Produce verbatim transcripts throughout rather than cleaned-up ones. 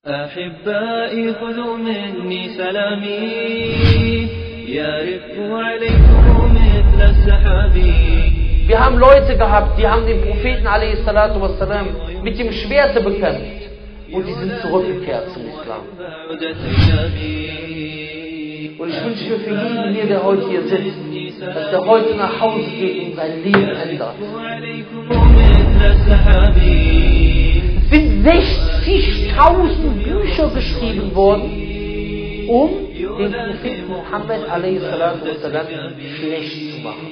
أحبائي خذوا مني سلامي يرف عليكم مثل السحاب. Wir haben Leute gehabt, die haben den Propheten a s. mit dem Schwert bekämpft und die sind zurückgekehrt zum Islam. Und ich wünsche mir für jeden hier, der heute hier sitzt, dass der heute nach Hause geht und sein Leben ändert. Es sind sechzigtausend Bücher geschrieben worden, um den Propheten Muhammad a s. schlecht zu machen.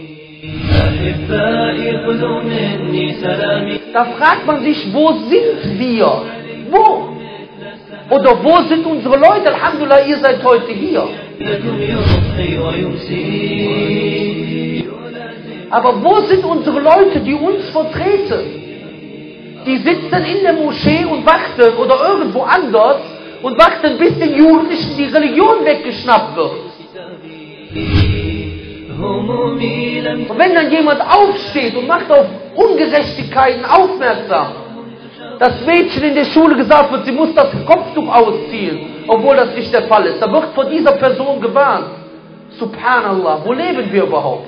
Da fragt man sich, wo sind wir? Wo? Oder wo sind unsere Leute? Alhamdulillah, ihr seid heute hier. Aber wo sind unsere Leute, die uns vertreten? Die sitzen in der Moschee und warten oder irgendwo anders und warten, bis den Jugendlichen die Religion weggeschnappt wird. Und wenn dann jemand aufsteht und macht auf Ungerechtigkeiten aufmerksam, das Mädchen in der Schule gesagt wird, sie muss das Kopftuch ausziehen, obwohl das nicht der Fall ist, da wird von dieser Person gewarnt. Subhanallah, wo leben wir überhaupt?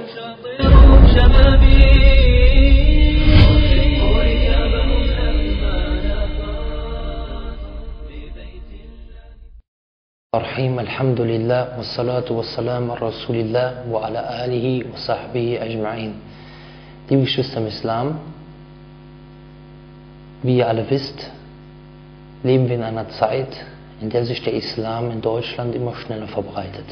Rahim, Alhamdulillah, wassalatu wassalam ala Rasulillah wa ala alihi wa sahbihi ajma'in. Liebe Geschwister im Islam, wie ihr alle wisst, leben wir in einer Zeit, in der sich der Islam in Deutschland immer schneller verbreitet.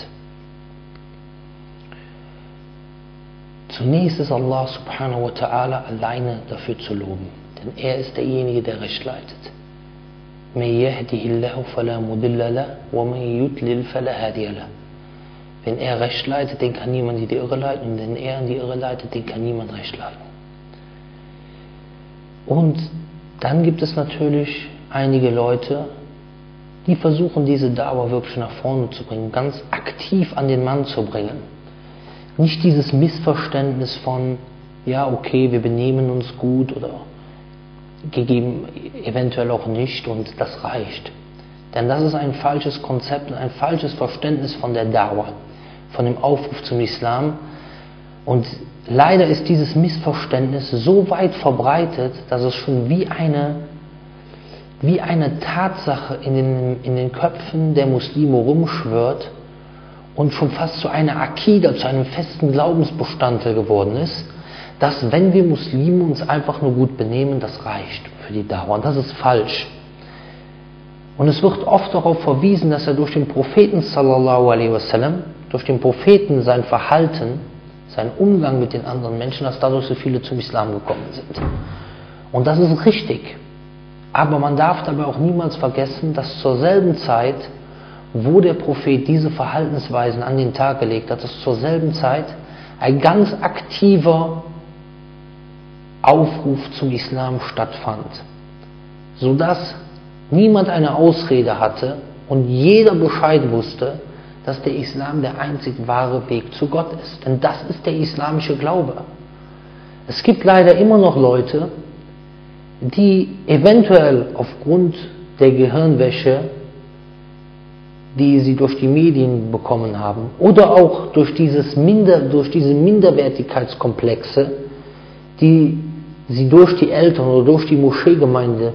Zunächst ist Allah subhanahu wa ta'ala alleine dafür zu loben, denn er ist derjenige, der Recht leitet. Wenn er Recht leitet, den kann niemand in die Irre leiten, und wenn er in die Irre leitet, den kann niemand Recht leiten. Und dann gibt es natürlich einige Leute, die versuchen, diese Dauer wirklich nach vorne zu bringen, ganz aktiv an den Mann zu bringen. Nicht dieses Missverständnis von, ja okay, wir benehmen uns gut oder gegeben eventuell auch nicht und das reicht. Denn das ist ein falsches Konzept und ein falsches Verständnis von der Dauer, von dem Aufruf zum Islam. Und leider ist dieses Missverständnis so weit verbreitet, dass es schon wie eine, wie eine Tatsache in den, in den Köpfen der Muslime rumschwirrt und schon fast zu einer Akida, zu einem festen Glaubensbestandteil geworden ist, dass wenn wir Muslime uns einfach nur gut benehmen, das reicht für die Dauer. Und das ist falsch. Und es wird oft darauf verwiesen, dass er durch den Propheten sallallahu alaihi wasallam, durch den Propheten sein Verhalten, sein Umgang mit den anderen Menschen, dass dadurch so viele zum Islam gekommen sind. Und das ist richtig. Aber man darf dabei auch niemals vergessen, dass zur selben Zeit, wo der Prophet diese Verhaltensweisen an den Tag gelegt hat, dass zur selben Zeit ein ganz aktiver Aufruf zum Islam stattfand, sodass niemand eine Ausrede hatte und jeder Bescheid wusste, dass der Islam der einzig wahre Weg zu Gott ist. Denn das ist der islamische Glaube. Es gibt leider immer noch Leute, die eventuell aufgrund der Gehirnwäsche, die sie durch die Medien bekommen haben, oder auch durch, dieses Minder, durch diese Minderwertigkeitskomplexe, die sie durch die Eltern oder durch die Moscheegemeinde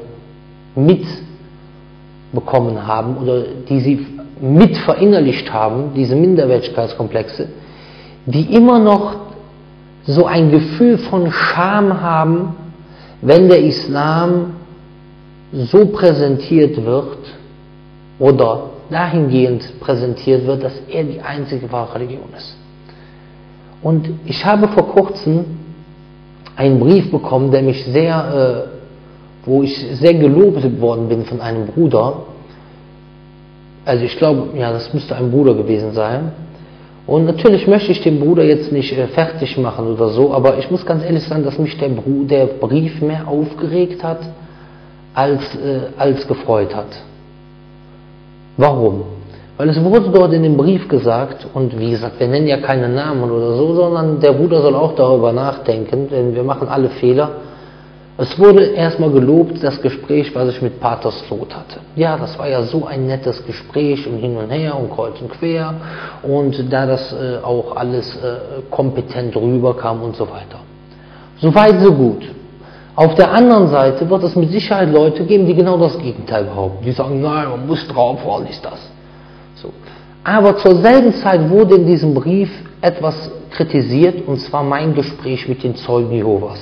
mitbekommen haben oder die sie mit verinnerlicht haben, diese Minderwertigkeitskomplexe, die immer noch so ein Gefühl von Scham haben, wenn der Islam so präsentiert wird oder dahingehend präsentiert wird, dass er die einzige wahre Religion ist. Und ich habe vor kurzem einen Brief bekommen, der mich sehr, äh, wo ich sehr gelobt worden bin von einem Bruder. Also ich glaube, ja, das müsste ein Bruder gewesen sein. Und natürlich möchte ich den Bruder jetzt nicht äh, fertig machen oder so, aber ich muss ganz ehrlich sagen, dass mich der, Bru der Brief mehr aufgeregt hat, als, äh, als gefreut hat. Warum? Weil es wurde dort in dem Brief gesagt, und wie gesagt, wir nennen ja keine Namen oder so, sondern der Bruder soll auch darüber nachdenken, denn wir machen alle Fehler. Es wurde erstmal gelobt, das Gespräch, was ich mit Pater Slot hatte. Ja, das war ja so ein nettes Gespräch und hin und her und kreuz und quer und da das äh, auch alles äh, kompetent rüberkam und so weiter. So weit, so gut. Auf der anderen Seite wird es mit Sicherheit Leute geben, die genau das Gegenteil behaupten. Die sagen, nein, man muss drauf, warum ist das? So. Aber zur selben Zeit wurde in diesem Brief etwas kritisiert, und zwar mein Gespräch mit den Zeugen Jehovas.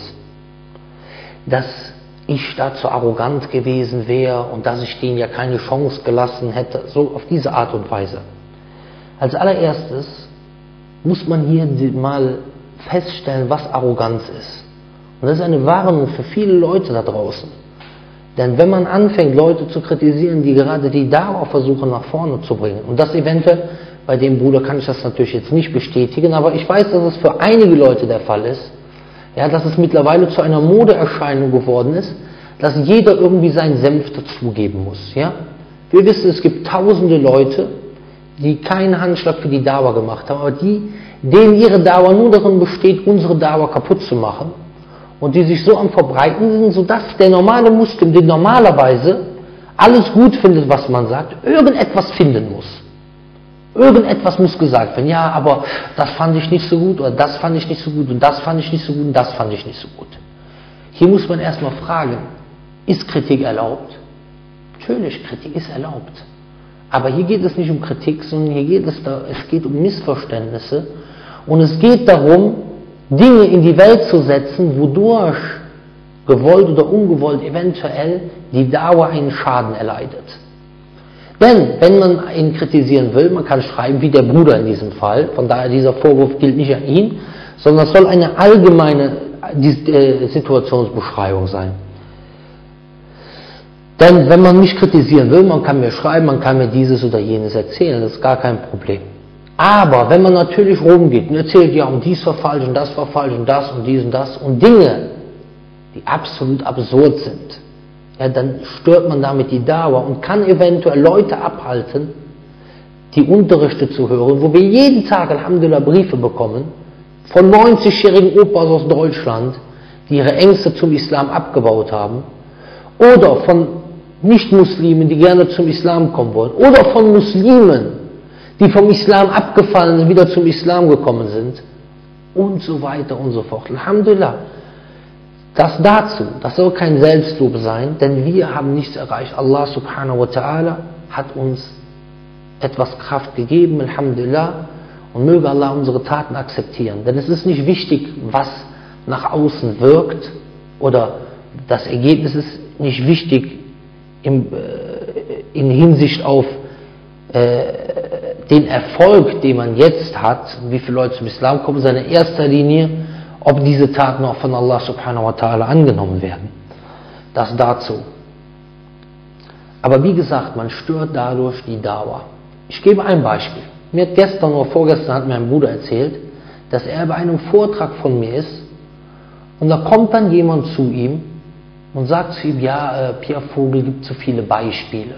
Dass ich da zu arrogant gewesen wäre und dass ich denen ja keine Chance gelassen hätte, so auf diese Art und Weise. Als allererstes muss man hier mal feststellen, was Arroganz ist. Und das ist eine Warnung für viele Leute da draußen. Denn wenn man anfängt, Leute zu kritisieren, die gerade die Dauer versuchen nach vorne zu bringen, und das eventuell, bei dem Bruder kann ich das natürlich jetzt nicht bestätigen, aber ich weiß, dass es für einige Leute der Fall ist, ja, dass es mittlerweile zu einer Modeerscheinung geworden ist, dass jeder irgendwie seinen Senf dazugeben muss. Ja? Wir wissen, es gibt tausende Leute, die keinen Handschlag für die Dauer gemacht haben, aber die, denen ihre Dauer nur darin besteht, unsere Dauer kaputt zu machen und die sich so am Verbreiten sind, sodass der normale Muslim, der normalerweise alles gut findet, was man sagt, irgendetwas finden muss. Irgendetwas muss gesagt werden. Ja, aber das fand ich nicht so gut oder das fand ich nicht so gut und das fand ich nicht so gut und das fand ich nicht so gut. Hier muss man erstmal fragen, ist Kritik erlaubt? Natürlich, Kritik ist erlaubt. Aber hier geht es nicht um Kritik, sondern hier geht es, da, es geht um Missverständnisse und es geht darum, Dinge in die Welt zu setzen, wodurch gewollt oder ungewollt eventuell die Dauer einen Schaden erleidet. Denn, wenn man ihn kritisieren will, man kann schreiben, wie der Bruder in diesem Fall, von daher dieser Vorwurf gilt nicht an ihn, sondern es soll eine allgemeine Situationsbeschreibung sein. Denn, wenn man mich kritisieren will, man kann mir schreiben, man kann mir dieses oder jenes erzählen, das ist gar kein Problem. Aber, wenn man natürlich rumgeht und erzählt, ja, und dies war falsch und das war falsch und das und dies und das und Dinge, die absolut absurd sind, ja, dann stört man damit die Dauer und kann eventuell Leute abhalten, die Unterrichte zu hören, wo wir jeden Tag, Alhamdulillah, Briefe bekommen, von neunzigjährigen Opas aus Deutschland, die ihre Ängste zum Islam abgebaut haben, oder von Nicht-Muslimen, die gerne zum Islam kommen wollen, oder von Muslimen, die vom Islam abgefallen sind, wieder zum Islam gekommen sind, und so weiter und so fort. Alhamdulillah. Das dazu, das soll kein Selbstlob sein, denn wir haben nichts erreicht. Allah subhanahu wa ta'ala hat uns etwas Kraft gegeben, Alhamdulillah, und möge Allah unsere Taten akzeptieren. Denn es ist nicht wichtig, was nach außen wirkt, oder das Ergebnis ist nicht wichtig im, äh, in Hinsicht auf äh, den Erfolg, den man jetzt hat, wie viele Leute zum Islam kommen, sondern in erster Linie, ob diese Taten auch von Allah subhanahu wa ta'ala angenommen werden. Das dazu. Aber wie gesagt, man stört dadurch die Dauer. Ich gebe ein Beispiel. Mir hat gestern oder vorgestern hat mir ein Bruder erzählt, dass er bei einem Vortrag von mir ist und da kommt dann jemand zu ihm und sagt zu ihm, ja, äh, Pierre Vogel gibt zu viele Beispiele.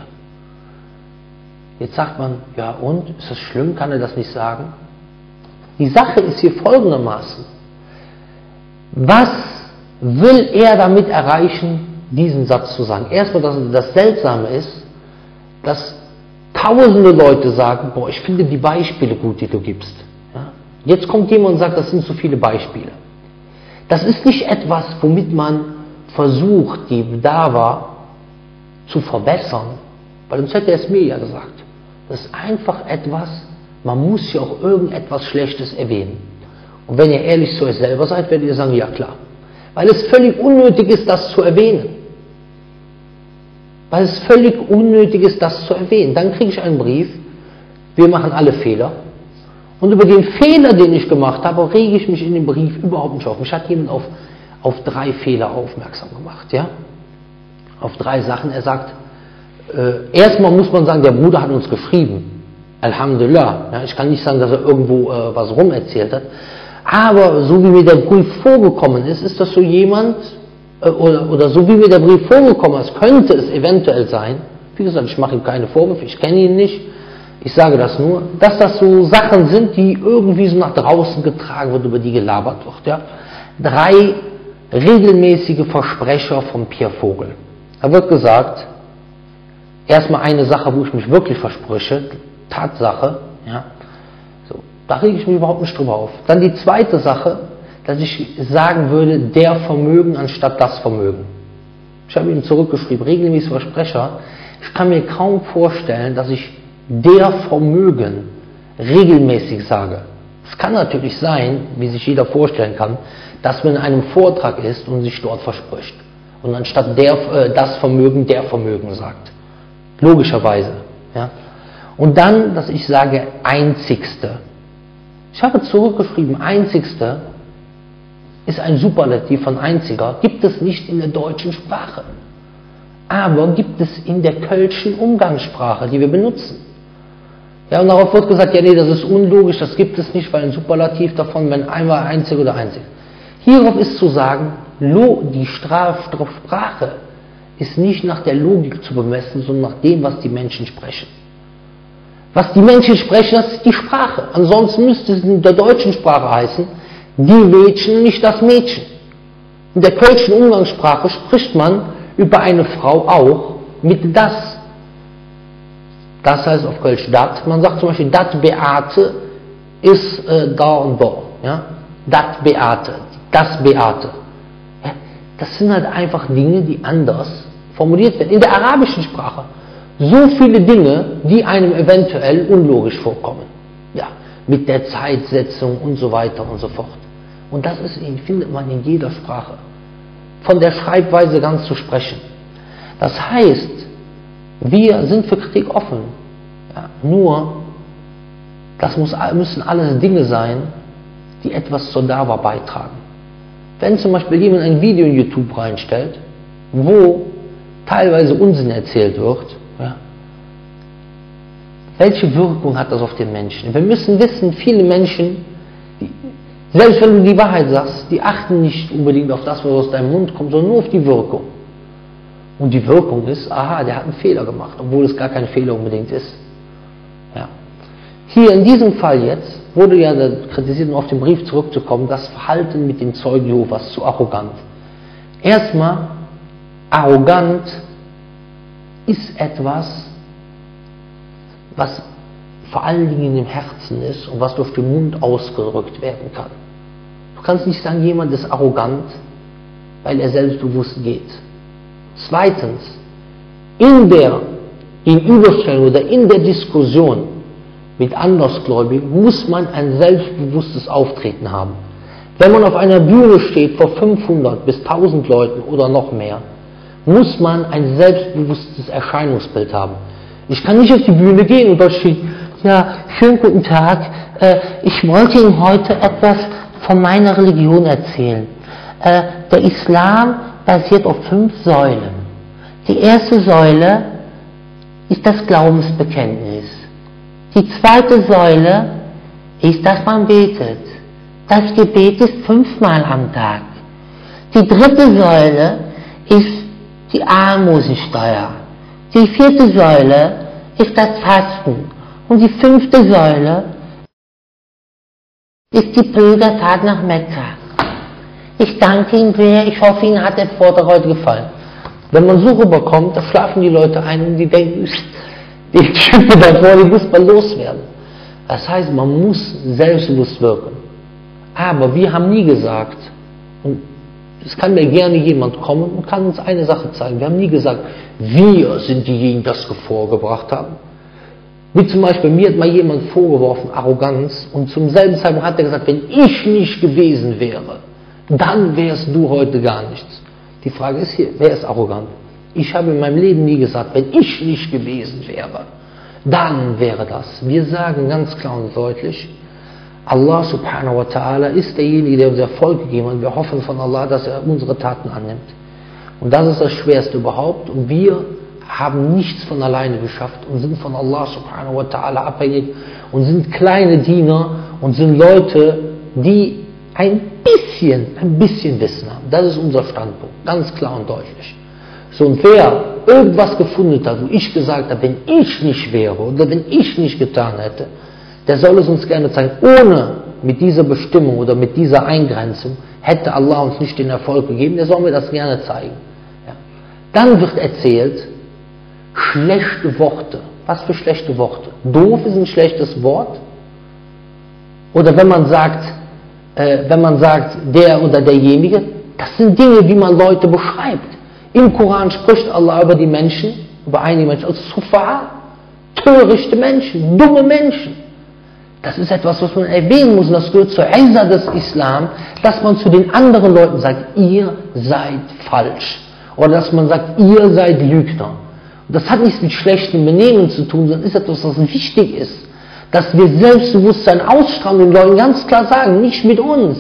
Jetzt sagt man, ja und? Ist das schlimm? Kann er das nicht sagen? Die Sache ist hier folgendermaßen. Was will er damit erreichen, diesen Satz zu sagen? Erstmal, dass das Seltsame ist, dass tausende Leute sagen, boah, ich finde die Beispiele gut, die du gibst. Ja? Jetzt kommt jemand und sagt, das sind zu viele Beispiele. Das ist nicht etwas, womit man versucht, die Dawa zu verbessern, weil sonst hätte er es mir ja gesagt. Das ist einfach etwas, man muss ja auch irgendetwas Schlechtes erwähnen. Und wenn ihr ehrlich zu euch selber seid, werdet ihr sagen, ja klar. Weil es völlig unnötig ist, das zu erwähnen. Weil es völlig unnötig ist, das zu erwähnen. Dann kriege ich einen Brief, wir machen alle Fehler. Und über den Fehler, den ich gemacht habe, rege ich mich in dem Brief überhaupt nicht auf. Mich hat jemand auf, auf drei Fehler aufmerksam gemacht. Ja? Auf drei Sachen. Er sagt, äh, erstmal muss man sagen, der Bruder hat uns geschrieben. Alhamdulillah. Ja, ich kann nicht sagen, dass er irgendwo äh, was rum erzählt hat. Aber so wie mir der Brief vorgekommen ist, ist das so jemand, äh, oder, oder so wie mir der Brief vorgekommen ist, könnte es eventuell sein, wie gesagt, ich mache ihm keine Vorwürfe, ich kenne ihn nicht, ich sage das nur, dass das so Sachen sind, die irgendwie so nach draußen getragen wird, über die gelabert wird. Ja? Drei regelmäßige Versprecher von Pierre Vogel. Da wird gesagt, erstmal eine Sache, wo ich mich wirklich verspreche, Tatsache, ja, so, da rege ich mich überhaupt nicht drüber auf. Dann die zweite Sache, dass ich sagen würde, der Vermögen anstatt das Vermögen. Ich habe ihm zurückgeschrieben, regelmäßig Versprecher. Ich kann mir kaum vorstellen, dass ich der Vermögen regelmäßig sage. Es kann natürlich sein, wie sich jeder vorstellen kann, dass man in einem Vortrag ist und sich dort verspricht. Und anstatt der, äh, das Vermögen, der Vermögen sagt. Logischerweise. Ja. Und dann, dass ich sage, einzigste. Ich habe zurückgeschrieben, einzigste ist ein Superlativ von einziger, gibt es nicht in der deutschen Sprache. Aber gibt es in der kölschen Umgangssprache, die wir benutzen. Ja, und darauf wird gesagt, ja nee, das ist unlogisch, das gibt es nicht, weil ein Superlativ davon, wenn einmal einzig oder einzig. Hierauf ist zu sagen, die Sprache ist nicht nach der Logik zu bemessen, sondern nach dem, was die Menschen sprechen. Was die Menschen sprechen, das ist die Sprache. Ansonsten müsste es in der deutschen Sprache heißen, die Mädchen, nicht das Mädchen. In der kölschen Umgangssprache spricht man über eine Frau auch mit das. Das heißt auf Kölsch dat. Man sagt zum Beispiel, dat Beate ist äh, da und da. Ja? Dat Beate, das Beate. Ja? Das sind halt einfach Dinge, die anders formuliert werden. In der arabischen Sprache so viele Dinge, die einem eventuell unlogisch vorkommen. Ja, mit der Zeitsetzung und so weiter und so fort. Und das ist, findet man in jeder Sprache. Von der Schreibweise ganz zu sprechen. Das heißt, wir sind für Kritik offen. Ja, nur, das muss, müssen alles Dinge sein, die etwas zur Dawa beitragen. Wenn zum Beispiel jemand ein Video in YouTube reinstellt, wo teilweise Unsinn erzählt wird, ja, welche Wirkung hat das auf den Menschen? Wir müssen wissen, viele Menschen, die, selbst wenn du die Wahrheit sagst, die achten nicht unbedingt auf das, was aus deinem Mund kommt, sondern nur auf die Wirkung. Und die Wirkung ist, aha, der hat einen Fehler gemacht, obwohl es gar kein Fehler unbedingt ist. Ja. Hier in diesem Fall jetzt wurde ja kritisiert, um auf den Brief zurückzukommen, das Verhalten mit den Zeugen Jehovas zu arrogant. Erstmal, arrogant ist etwas, was vor allen Dingen im Herzen ist und was durch den Mund ausgedrückt werden kann. Du kannst nicht sagen, jemand ist arrogant, weil er selbstbewusst geht. Zweitens, in der Gegenüberstellung oder in der Diskussion mit Andersgläubigen muss man ein selbstbewusstes Auftreten haben. Wenn man auf einer Bühne steht vor fünfhundert bis tausend Leuten oder noch mehr, muss man ein selbstbewusstes Erscheinungsbild haben. Ich kann nicht auf die Bühne gehen und dort steht, ja, schönen guten Tag, äh, ich wollte Ihnen heute etwas von meiner Religion erzählen. Äh, der Islam basiert auf fünf Säulen. Die erste Säule ist das Glaubensbekenntnis. Die zweite Säule ist, dass man betet. Das Gebet ist fünfmal am Tag. Die dritte Säule ist die Almosensteuer. Die vierte Säule ist das Fasten. Und die fünfte Säule ist die Pilgerfahrt nach Mekka. Ich danke Ihnen sehr, ich hoffe, Ihnen hat der Vortrag heute gefallen. Wenn man so rüberkommt, da schlafen die Leute ein und die denken, die Typen da vorne, die muss man loswerden. Das heißt, man muss selbstbewusst wirken. Aber wir haben nie gesagt, und es kann mir gerne jemand kommen und kann uns eine Sache zeigen, wir haben nie gesagt, wir sind diejenigen, die das vorgebracht haben. Wie zum Beispiel, mir hat mal jemand vorgeworfen, Arroganz, und zum selben Zeitpunkt hat er gesagt, wenn ich nicht gewesen wäre, dann wärst du heute gar nichts. Die Frage ist hier, wer ist arrogant? Ich habe in meinem Leben nie gesagt, wenn ich nicht gewesen wäre, dann wäre das. Wir sagen ganz klar und deutlich, Allah subhanahu wa ta'ala ist derjenige, der uns Erfolg gegeben hat. Wir hoffen von Allah, dass er unsere Taten annimmt. Und das ist das Schwerste überhaupt. Und wir haben nichts von alleine geschafft und sind von Allah subhanahu wa ta'ala abhängig und sind kleine Diener und sind Leute, die ein bisschen, ein bisschen Wissen haben. Das ist unser Standpunkt, ganz klar und deutlich. So, und wer irgendwas gefunden hat, wo ich gesagt habe, wenn ich nicht wäre oder wenn ich nicht getan hätte, der soll es uns gerne zeigen, ohne mit dieser Bestimmung oder mit dieser Eingrenzung hätte Allah uns nicht den Erfolg gegeben, der soll mir das gerne zeigen. Ja. Dann wird erzählt, schlechte Worte. Was für schlechte Worte? Doof ist ein schlechtes Wort. Oder wenn man sagt, äh, wenn man sagt, der oder derjenige, das sind Dinge, wie man Leute beschreibt. Im Koran spricht Allah über die Menschen, über einige Menschen als Sufa, törichte Menschen, dumme Menschen. Das ist etwas, was man erwähnen muss, und das gehört zur Izza des Islam, dass man zu den anderen Leuten sagt, ihr seid falsch. Oder dass man sagt, ihr seid Lügner. Und das hat nichts mit schlechtem Benehmen zu tun, sondern ist etwas, was wichtig ist. Dass wir Selbstbewusstsein ausstrahlen und den Leuten ganz klar sagen, nicht mit uns.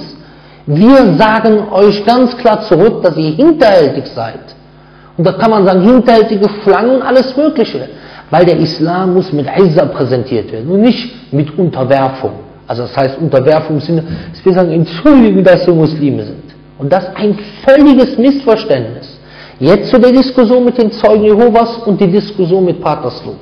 Wir sagen euch ganz klar zurück, dass ihr hinterhältig seid. Und da kann man sagen, hinterhältige Schlangen und alles Mögliche. Weil der Islam muss mit Izza präsentiert werden und nicht mit Unterwerfung. Also das heißt Unterwerfung im Sinne, dass wir sagen, entschuldigen, dass wir Muslime sind. Und das ist ein völliges Missverständnis. Jetzt zu der Diskussion mit den Zeugen Jehovas und die Diskussion mit Patersloot.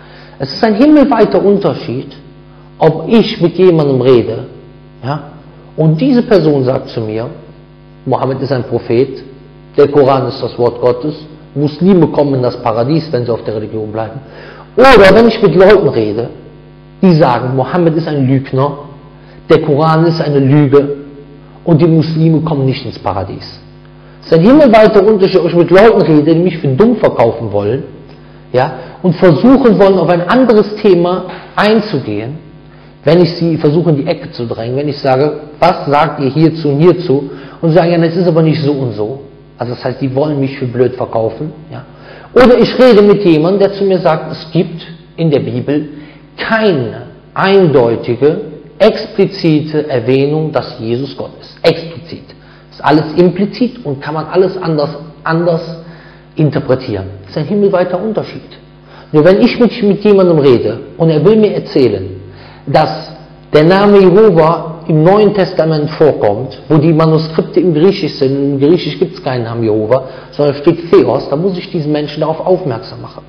Es ist ein himmelweiter Unterschied, ob ich mit jemandem rede, ja, und diese Person sagt zu mir, Mohammed ist ein Prophet, der Koran ist das Wort Gottes, Muslime kommen in das Paradies, wenn sie auf der Religion bleiben. Oder wenn ich mit Leuten rede, die sagen, Mohammed ist ein Lügner, der Koran ist eine Lüge und die Muslime kommen nicht ins Paradies. Es ist ein himmelweiter Unterschied, ob ich mit Leuten rede, die mich für dumm verkaufen wollen, ja, und versuchen wollen, auf ein anderes Thema einzugehen, wenn ich sie versuche in die Ecke zu drängen, wenn ich sage, was sagt ihr hierzu und hierzu, und sie sagen, ja, das ist aber nicht so und so. Also das heißt, die wollen mich für blöd verkaufen. Ja. Oder ich rede mit jemandem, der zu mir sagt, es gibt in der Bibel keine eindeutige, explizite Erwähnung, dass Jesus Gott ist. Explizit. Ist alles implizit und kann man alles anders, anders interpretieren. Das ist ein himmelweiter Unterschied. Nur wenn ich mit, mit jemandem rede und er will mir erzählen, dass der Name Jehova im Neuen Testament vorkommt, wo die Manuskripte im Griechisch sind, und im Griechisch gibt es keinen Namen Jehova, sondern steht Theos, dann muss ich diesen Menschen darauf aufmerksam machen.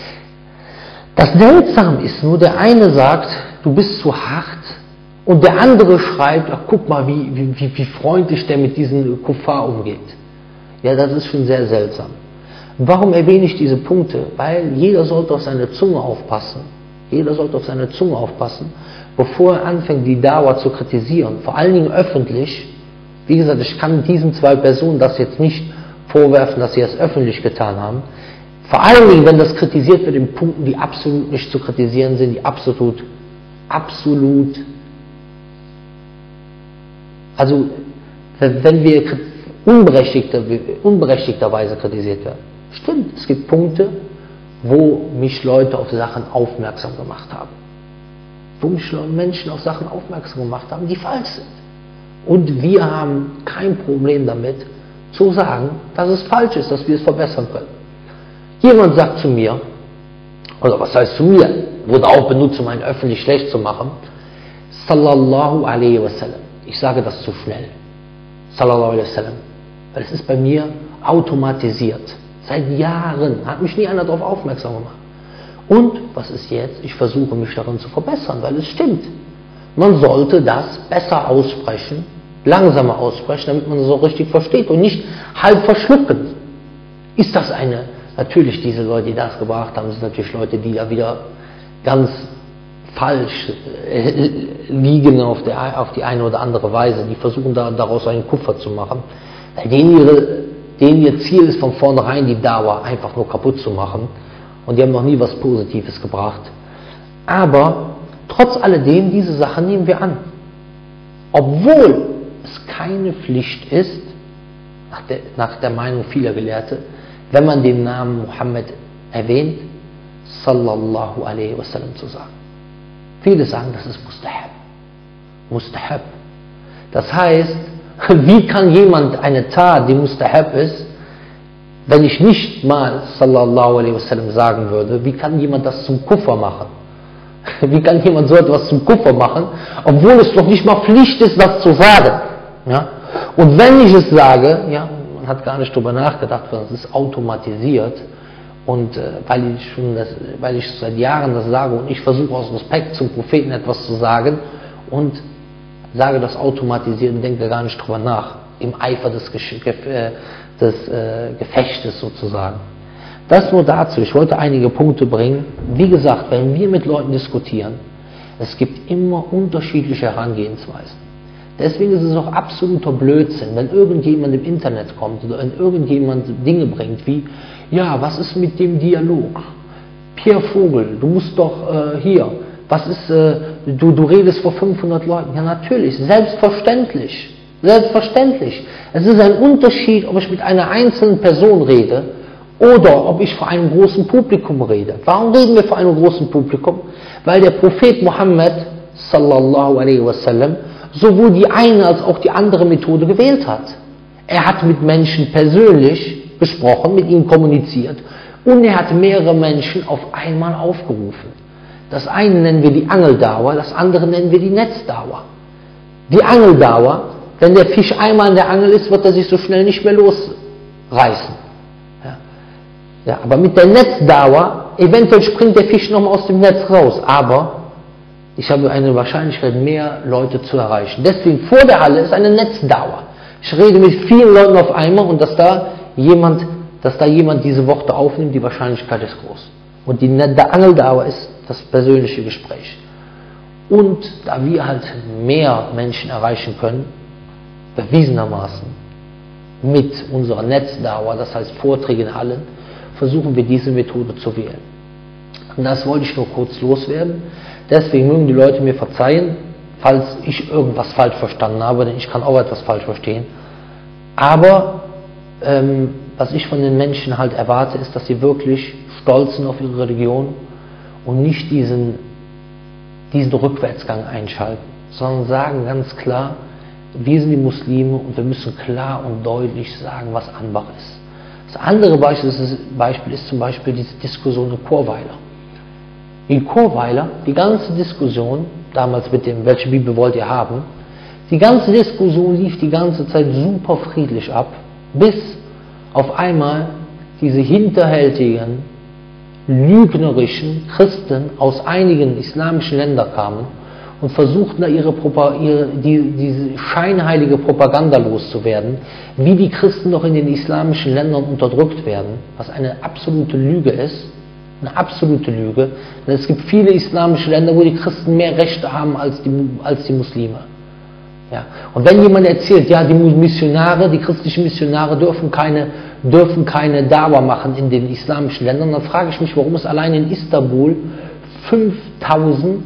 Das Seltsame ist nur, der eine sagt, du bist zu hart, und der andere schreibt, ach guck mal, wie, wie, wie freundlich der mit diesen Kuffar umgeht. Ja, das ist schon sehr seltsam. Warum erwähne ich diese Punkte? Weil jeder sollte auf seine Zunge aufpassen. Jeder sollte auf seine Zunge aufpassen, bevor er anfängt, die Dauer zu kritisieren. Vor allen Dingen öffentlich. Wie gesagt, ich kann diesen zwei Personen das jetzt nicht vorwerfen, dass sie es öffentlich getan haben. Vor allen Dingen, wenn das kritisiert wird in Punkten, die absolut nicht zu kritisieren sind, die absolut, absolut, also wenn wir unberechtigter, unberechtigterweise kritisiert werden. Stimmt, es gibt Punkte, wo mich Leute auf Sachen aufmerksam gemacht haben. Wo mich Menschen auf Sachen aufmerksam gemacht haben, die falsch sind. Und wir haben kein Problem damit, zu sagen, dass es falsch ist, dass wir es verbessern können. Jemand sagt zu mir, oder was heißt zu mir, wurde auch benutzt, um einen öffentlich schlecht zu machen, Sallallahu alaihi wasallam. Ich sage das zu schnell. Sallallahu alaihi wasallam. Weil es ist bei mir automatisiert. Seit Jahren hat mich nie einer darauf aufmerksam gemacht. Und was ist jetzt? Ich versuche mich darin zu verbessern, weil es stimmt. Man sollte das besser aussprechen, langsamer aussprechen, damit man es so richtig versteht und nicht halb verschlucken. Ist das eine, natürlich diese Leute, die das gebracht haben, sind natürlich Leute, die da wieder ganz falsch äh, liegen auf, der, auf die eine oder andere Weise. Die versuchen da, daraus einen Kupfer zu machen. Weil denen, ihre, denen ihr Ziel ist von vornherein die Dauer einfach nur kaputt zu machen. Und die haben noch nie was Positives gebracht. Aber trotz alledem, diese Sache nehmen wir an. Obwohl es keine Pflicht ist, nach der, nach der Meinung vieler Gelehrte, wenn man den Namen Mohammed erwähnt, Sallallahu alaihi wasallam zu sagen. Viele sagen, das ist Mustahab. Mustahab. Das heißt, wie kann jemand eine Tat, die Mustahab ist, wenn ich nicht mal Sallallahu alaihi wasallam sagen würde, wie kann jemand das zum Kuffer machen? Wie kann jemand so etwas zum Kuffer machen, obwohl es noch nicht mal Pflicht ist, das zu sagen? Ja? Und wenn ich es sage, ja, man hat gar nicht darüber nachgedacht, weil es ist automatisiert. Und äh, weil, ich schon das, weil ich seit Jahren das sage und ich versuche aus Respekt zum Propheten etwas zu sagen und sage das automatisiert und denke gar nicht drüber nach, im Eifer des, des äh, Gefechtes sozusagen. Das nur dazu, ich wollte einige Punkte bringen. Wie gesagt, wenn wir mit Leuten diskutieren, es gibt immer unterschiedliche Herangehensweisen. Deswegen ist es auch absoluter Blödsinn, wenn irgendjemand im Internet kommt oder wenn irgendjemand Dinge bringt wie, ja, was ist mit dem Dialog? Pierre Vogel, du musst doch äh, hier, was ist, äh, du, du redest vor fünfhundert Leuten. Ja, natürlich, selbstverständlich, selbstverständlich. Es ist ein Unterschied, ob ich mit einer einzelnen Person rede oder ob ich vor einem großen Publikum rede. Warum reden wir vor einem großen Publikum? Weil der Prophet Muhammad, sallallahu alaihi wasallam, sowohl die eine als auch die andere Methode gewählt hat. Er hat mit Menschen persönlich gesprochen, mit ihnen kommuniziert und er hat mehrere Menschen auf einmal aufgerufen. Das eine nennen wir die Angeldauer, das andere nennen wir die Netzdauer. Die Angeldauer, wenn der Fisch einmal in der Angel ist, wird er sich so schnell nicht mehr losreißen. Ja. Ja, aber mit der Netzdauer, eventuell springt der Fisch nochmal aus dem Netz raus, aber ich habe eine Wahrscheinlichkeit, mehr Leute zu erreichen. Deswegen vor der Halle ist eine Netzdauer. Ich rede mit vielen Leuten auf einmal und dass da jemand, dass da jemand diese Worte aufnimmt, die Wahrscheinlichkeit ist groß. Und die Angeldauer ist das persönliche Gespräch. Und da wir halt mehr Menschen erreichen können, bewiesenermaßen mit unserer Netzdauer, das heißt Vorträge in Hallen, versuchen wir diese Methode zu wählen. Und das wollte ich nur kurz loswerden. Deswegen mögen die Leute mir verzeihen, falls ich irgendwas falsch verstanden habe, denn ich kann auch etwas falsch verstehen. Aber ähm, was ich von den Menschen halt erwarte, ist, dass sie wirklich stolz sind auf ihre Religion und nicht diesen, diesen Rückwärtsgang einschalten, sondern sagen ganz klar, wir sind die Muslime und wir müssen klar und deutlich sagen, was Anbach ist. Das andere Beispiel ist, Beispiel ist zum Beispiel diese Diskussion in Chorweiler. In Chorweiler, die ganze Diskussion, damals mit dem, welche Bibel wollt ihr haben, die ganze Diskussion lief die ganze Zeit super friedlich ab, bis auf einmal diese hinterhältigen, lügnerischen Christen aus einigen islamischen Ländern kamen und versuchten da ihre, ihre die, diese scheinheilige Propaganda loszuwerden, wie die Christen doch in den islamischen Ländern unterdrückt werden, was eine absolute Lüge ist. Eine absolute Lüge, denn es gibt viele islamische Länder, wo die Christen mehr Rechte haben als die, als die Muslime. Ja. Und wenn jemand erzählt, ja, die Missionare, die christlichen Missionare dürfen keine, dürfen keine Dawa machen in den islamischen Ländern, dann frage ich mich, warum es allein in Istanbul fünftausend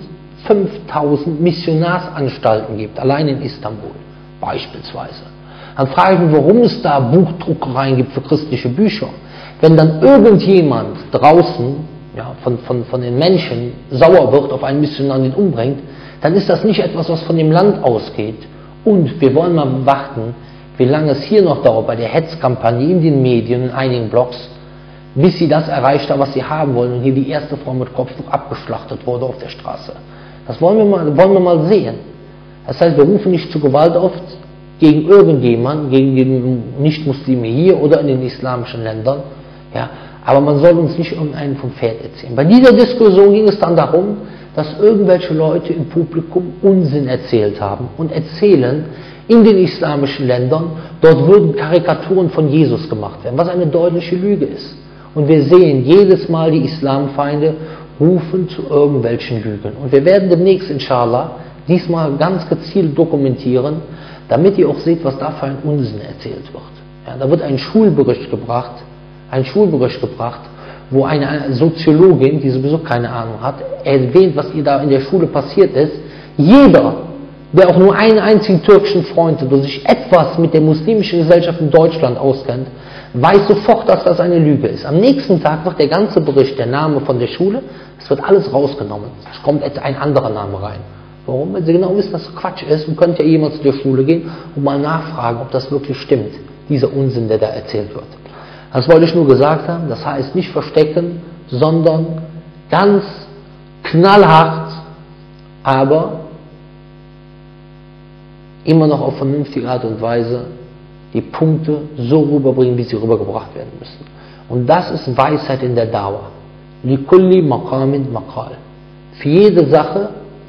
Missionarsanstalten gibt, allein in Istanbul beispielsweise. Dann frage ich mich, warum es da Buchdruckereien gibt für christliche Bücher. Wenn dann irgendjemand draußen ja, von, von, von den Menschen sauer wird auf einen Missionar und ihn umbringt, dann ist das nicht etwas, was von dem Land ausgeht. Und wir wollen mal warten, wie lange es hier noch dauert bei der Hetzkampagne in den Medien, in einigen Blogs, bis sie das erreicht haben, was sie haben wollen und hier die erste Frau mit Kopftuch abgeschlachtet wurde auf der Straße. Das wollen wir mal, wollen wir mal sehen. Das heißt, wir rufen nicht zu Gewalt auf gegen irgendjemanden, gegen die Nicht-Muslime hier oder in den islamischen Ländern. Ja, aber man soll uns nicht irgendeinen vom Pferd erzählen. Bei dieser Diskussion ging es dann darum, dass irgendwelche Leute im Publikum Unsinn erzählt haben und erzählen, in den islamischen Ländern, dort würden Karikaturen von Jesus gemacht werden, was eine deutliche Lüge ist. Und wir sehen jedes Mal, die Islamfeinde rufen zu irgendwelchen Lügen. Und wir werden demnächst, inshallah, diesmal ganz gezielt dokumentieren, damit ihr auch seht, was da für ein Unsinn erzählt wird. Ja, da wird ein Schulbericht gebracht, ein Schulbericht gebracht, wo eine Soziologin, die sowieso keine Ahnung hat, erwähnt, was ihr da in der Schule passiert ist. Jeder, der auch nur einen einzigen türkischen Freund hat oder sich etwas mit der muslimischen Gesellschaft in Deutschland auskennt, weiß sofort, dass das eine Lüge ist. Am nächsten Tag wird der ganze Bericht, der Name von der Schule, es wird alles rausgenommen. Es kommt ein anderer Name rein. Warum? Weil sie genau wissen, dass das Quatsch ist und könnt ja jemand zu der Schule gehen und mal nachfragen, ob das wirklich stimmt, dieser Unsinn, der da erzählt wird. Das wollte ich nur gesagt haben, das heißt nicht verstecken, sondern ganz knallhart, aber immer noch auf vernünftige Art und Weise die Punkte so rüberbringen, wie sie rübergebracht werden müssen. Und das ist Weisheit in der Dawa. Likulli maqamin maqal. Für jede Sache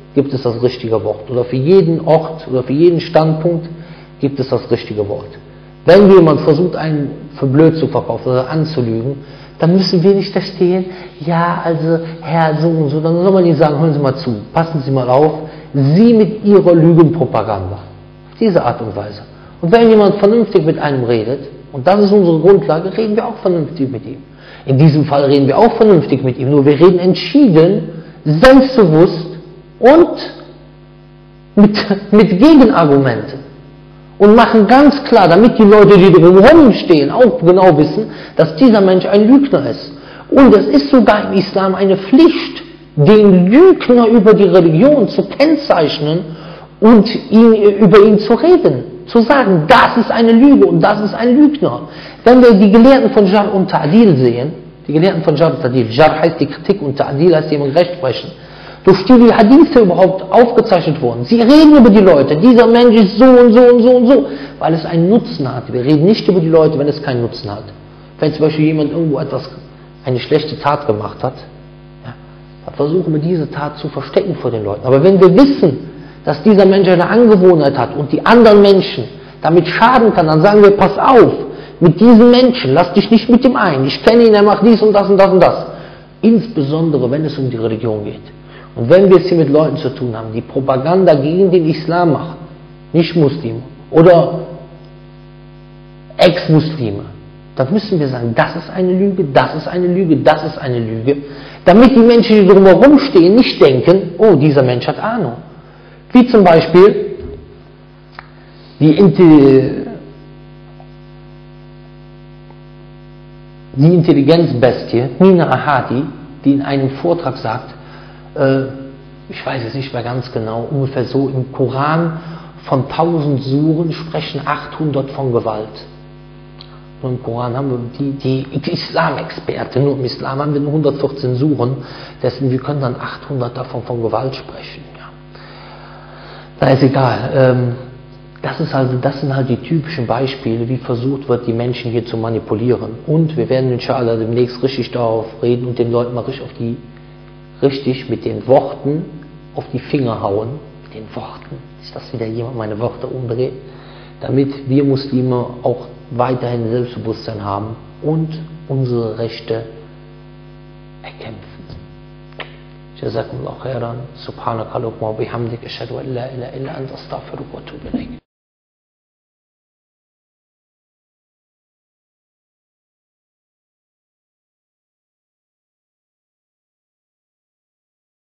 gibt es das richtige Wort. Oder für jeden Ort oder für jeden Standpunkt gibt es das richtige Wort. Wenn jemand versucht, einen für blöd zu verkaufen oder anzulügen, dann müssen wir nicht da stehen, ja, also Herr so und so, dann soll man nicht sagen, hören Sie mal zu, passen Sie mal auf, Sie mit Ihrer Lügenpropaganda. Auf diese Art und Weise. Und wenn jemand vernünftig mit einem redet, und das ist unsere Grundlage, reden wir auch vernünftig mit ihm. In diesem Fall reden wir auch vernünftig mit ihm, nur wir reden entschieden, selbstbewusst und mit, mit Gegenargumenten. Und machen ganz klar, damit die Leute, die drumherum stehen, auch genau wissen, dass dieser Mensch ein Lügner ist. Und es ist sogar im Islam eine Pflicht, den Lügner über die Religion zu kennzeichnen und ihn, über ihn zu reden. Zu sagen, das ist eine Lüge und das ist ein Lügner. Wenn wir die Gelehrten von Jar und Ta'dil sehen, die Gelehrten von Jar und Ta'dil, Jar heißt die Kritik und Ta'dil heißt jemand Recht sprechen, durch die die Hadithe überhaupt aufgezeichnet wurden. Sie reden über die Leute, dieser Mensch ist so und so und so und so, weil es einen Nutzen hat. Wir reden nicht über die Leute, wenn es keinen Nutzen hat. Wenn zum Beispiel jemand irgendwo etwas, eine schlechte Tat gemacht hat, ja, dann versuchen wir diese Tat zu verstecken vor den Leuten. Aber wenn wir wissen, dass dieser Mensch eine Angewohnheit hat und die anderen Menschen damit schaden kann, dann sagen wir, pass auf, mit diesem Menschen, lass dich nicht mit ihm ein, ich kenne ihn, er macht dies und das und das und das. Insbesondere, wenn es um die Religion geht. Und wenn wir es hier mit Leuten zu tun haben, die Propaganda gegen den Islam machen, nicht Muslime oder Ex-Muslime, dann müssen wir sagen, das ist eine Lüge, das ist eine Lüge, das ist eine Lüge, damit die Menschen, die drumherum stehen, nicht denken, oh, dieser Mensch hat Ahnung. Wie zum Beispiel die, die Intelligenzbestie Nina Ahadi, die in einem Vortrag sagt, äh, ich weiß es nicht mehr ganz genau, ungefähr so, im Koran von tausend Suren sprechen achthundert von Gewalt. Nur im Koran haben wir die, die Islamexperten, nur im Islam haben wir nur hundertvierzehn Suren, deswegen wir können dann achthundert davon von Gewalt sprechen. Na, ist egal. Ähm, das, ist also, das sind halt die typischen Beispiele, wie versucht wird, die Menschen hier zu manipulieren. Und wir werden inshallah demnächst richtig darauf reden und den Leuten mal richtig, auf die, richtig mit den Worten auf die Finger hauen. Mit den Worten. Nicht, dass wieder jemand meine Worte umdreht. Damit wir Muslime auch weiterhin Selbstbewusstsein haben und unsere Rechte erkämpfen. جزاكم الله خيرا سبحانك اللهم وبحمدك أشهد أن لا إله إلا أنت أستغفرك وأتوب إليك